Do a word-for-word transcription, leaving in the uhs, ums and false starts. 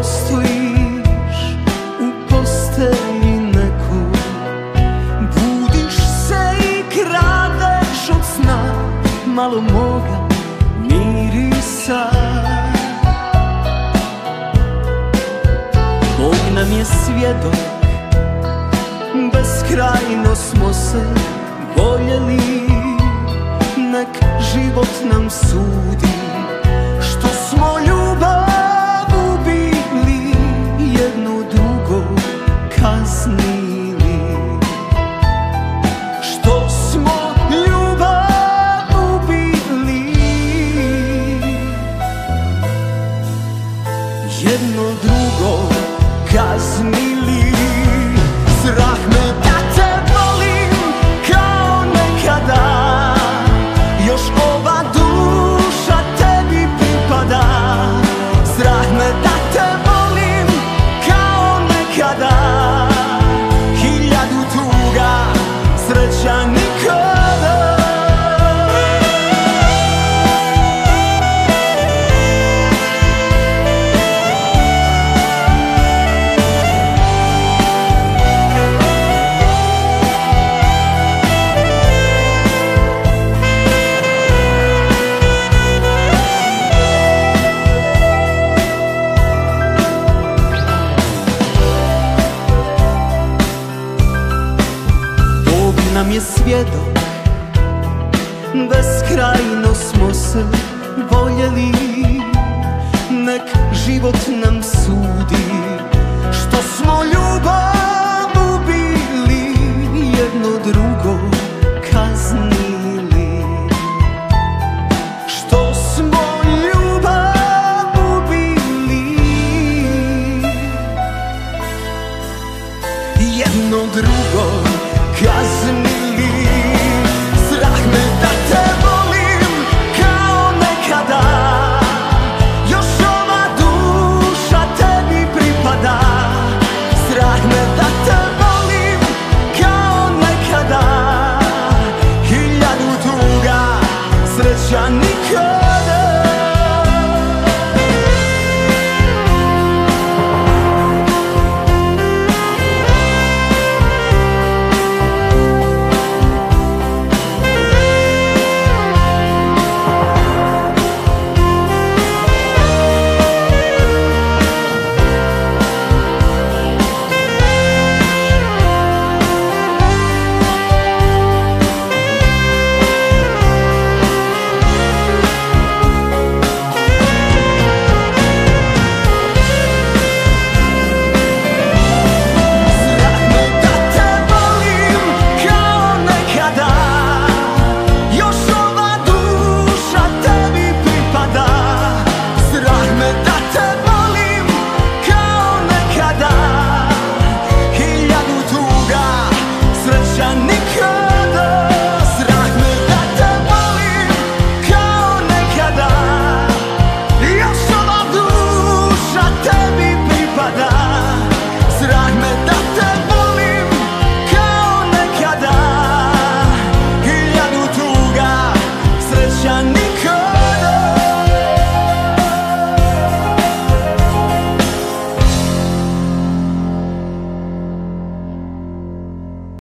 postojiš u postelji neku, budiš se i kradeš od sna malo moga mirisa. Bog nam je svjedok, beskrajno smo se voljeli, nek život nam sudi što smo ljubav ubili, jedno drugo kaznili. Što smo ljubav ubili, jedno drugo kaznili. Strah me da te volim kao nekada, još ova duša tebi pripada. Strah me da te volim kao nekada, hiljadu tuga, sreća nikada. Nam je svjedok, beskrajno smo se voljeli, nek život